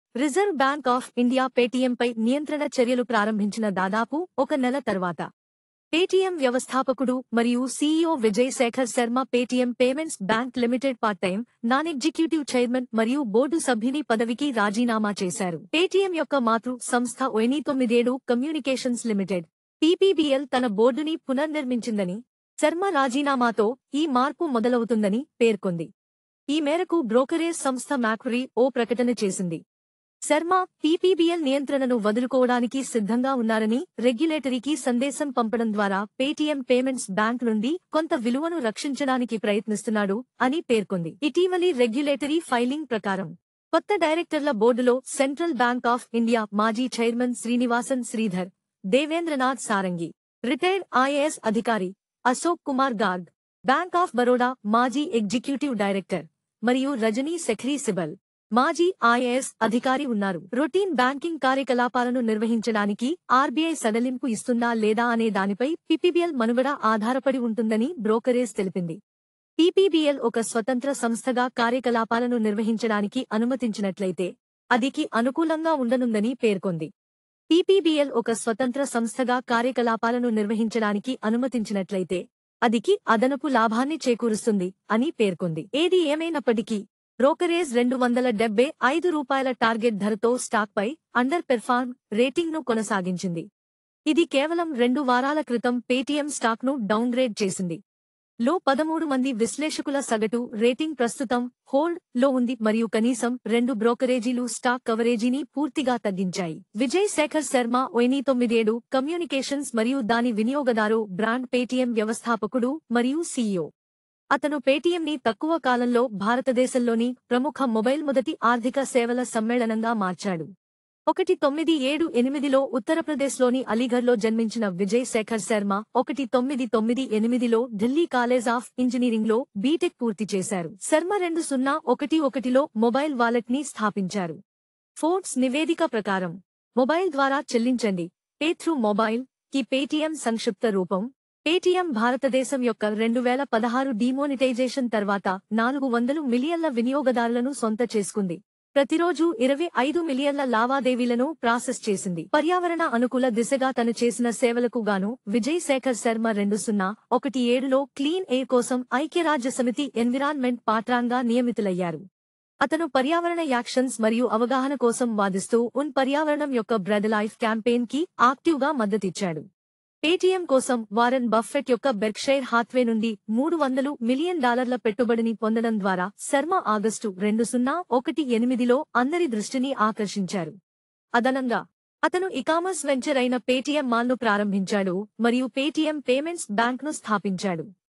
Reserve bank of India పేటీఎంపై నియంత్రణ చర్యలు ప్రారంభించిన దాదాపు ఒక నెల తర్వాత పేటీఎం వ్యవస్థాపకుడు మరియు CEO Vijay Shekhar Sharma Paytm payments bank limited part time non executive chairman మరియు బోర్డు సభ్యుని పదవికి రాజీనామా చేశారు. పేటీఎం యొక్క మాతృ సంస్థ 97 కమ్యూనికేషన్స్ లిమిటెడ్ పీపీబీఎల్ తన బోర్డుని పునర్నిర్మించిందని, శర్మ రాజీనామాతో ఈ మార్పు మొదలవుతుందని పేర్కొంది. ఈ మేరకు బ్రోకరేజ్ సంస్థ మ్యాక్వరీ ఓ ప్రకటన చేసింది. శర్మ పీపీబీఎల్ నియంత్రణను వదులుకోవడానికి సిద్ధంగా ఉన్నారని రెగ్యులేటరీకి సందేశం పంపడం ద్వారా పేటీఎం పేమెంట్స్ బ్యాంక్ నుండి కొంత విలువను రక్షించడానికి ప్రయత్నిస్తున్నాడు అని పేర్కొంది. ఇటీవలి రెగ్యులేటరీ ఫైలింగ్ ప్రకారం కొత్త డైరెక్టర్ల బోర్డులో సెంట్రల్ బ్యాంక్ ఆఫ్ ఇండియా మాజీ చైర్మన్ శ్రీనివాసన్ శ్రీధర్, దేవేంద్రనాథ్ సారంగి, రిటైర్డ్ ఐఏఎస్ అధికారి అశోక్ కుమార్ గార్గ్, బ్యాంక్ ఆఫ్ బరోడా మాజీ ఎగ్జిక్యూటివ్ డైరెక్టర్ మరియు రజనీ సెఖ్రీ సిబల్, మాజీ ఐఏఎస్ అధికారి ఉన్నారు. రొటీన్ బ్యాంకింగ్ కార్యకలాపాలను నిర్వహించడానికి ఆర్బీఐ సడలింపు ఇస్తుందా లేదా అనే దానిపై పీపీబీఎల్ మనుగడ ఆధారపడి ఉంటుందని బ్రోకరేజ్ తెలిపింది. పీపీబీఎల్ ఒక స్వతంత్ర సంస్థగా కార్యకలాపాలను నిర్వహించడానికి అనుమతించినట్లయితే అదికి అనుకూలంగా ఉండనుందని పేర్కొంది. పీపీబీఎల్ ఒక స్వతంత్ర సంస్థగా కార్యకలాపాలను నిర్వహించడానికి అనుమతించినట్లయితే అదికి అదనపు లాభాన్ని చేకూరుస్తుంది అని పేర్కొంది. ఏది ఏమైనప్పటికీ బ్రోకరేజ్ రూ. 275 టార్గెట్ ధరతో స్టాక్పై అండర్ పెర్ఫార్మ్ రేటింగ్ను కొనసాగించింది. ఇది కేవలం 2 వారాల క్రితం పేటీఎం స్టాక్ను డౌన్గ్రేడ్ చేసింది. లో 13 మంది విశ్లేషకుల సగటు రేటింగ్ ప్రస్తుతం హోల్డ్ లో ఉంది మరియు కనీసం 2 బ్రోకరేజీలు స్టాక్ కవరేజీని పూర్తిగా తగ్గించాయి. విజయ్ శేఖర్ శర్మ 97 కమ్యూనికేషన్స్ మరియు దాని వినియోగదారు బ్రాండ్ పేటీఎం వ్యవస్థాపకుడు మరియు సీఈఓ. అతను పేటీఎంని తక్కువ కాలంలో భారతదేశంలోని ప్రముఖ మొబైల్ మొదటి ఆర్థిక సేవల సమ్మేళనంగా మార్చాడు. 1978లో ఉత్తరప్రదేశ్లోని అలీఘర్లో జన్మించిన విజయ్ శేఖర్ శర్మ 1998లో ఢిల్లీ కాలేజ్ ఆఫ్ ఇంజనీరింగ్లో బీటెక్ పూర్తి చేశారు. శర్మ 2011లో మొబైల్ వాలెట్ని స్థాపించారు. ఫోర్బ్స్ నివేదిక ప్రకారం మొబైల్ ద్వారా చెల్లించండి పే త్రూ మొబైల్ కి పేటీఎం సంక్షిప్త రూపం. పేటీఎం భారతదేశం యొక్క 2016 డిమోనిటైజేషన్ తర్వాత 400 మిలియన్ల వినియోగదారులను సొంత చేసుకుంది. ప్రతిరోజు 25 మిలియన్ల లావాదేవీలను ప్రాసెస్ చేసింది. పర్యావరణ అనుకూల దిశగా తను చేసిన సేవలకు గాను విజయ్ శేఖర్ శర్మ 2017లో క్లీన్ ఎయిర్ కోసం ఐక్యరాజ్యసమితి ఎన్విరాన్మెంట్ పాట్రాన్గా నియమితులయ్యారు. అతను పర్యావరణ యాక్షన్స్ మరియు అవగాహన కోసం వాదిస్తూ ఉన్ పర్యావరణం యొక్క బ్రెడ్ లైఫ్ క్యాంపెయిన్ కి యాక్టివ్గా మద్దతిచ్చాడు. పేటీఎం కోసం వారెన్ బఫెట్ యొక్క బెర్క్షైర్ హాత్వే నుండి $300 మిలియన్ పెట్టుబడిని పొందడం ద్వారా శర్మ ఆగస్టు 2018లో అందరి దృష్టిని ఆకర్షించారు. అదనంగా అతను ఇకామర్స్ వెంచర్ అయిన పేటీఎం మాల్ను ప్రారంభించాడు మరియు పేటీఎం పేమెంట్స్ బ్యాంక్ను స్థాపించాడు.